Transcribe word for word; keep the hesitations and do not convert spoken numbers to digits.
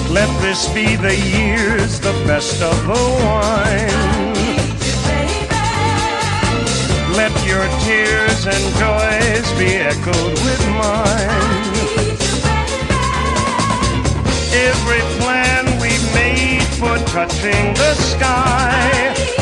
Let this be the years, the best of the wine. Let your tears and joys be echoed with mine. Every plan we made for touching the sky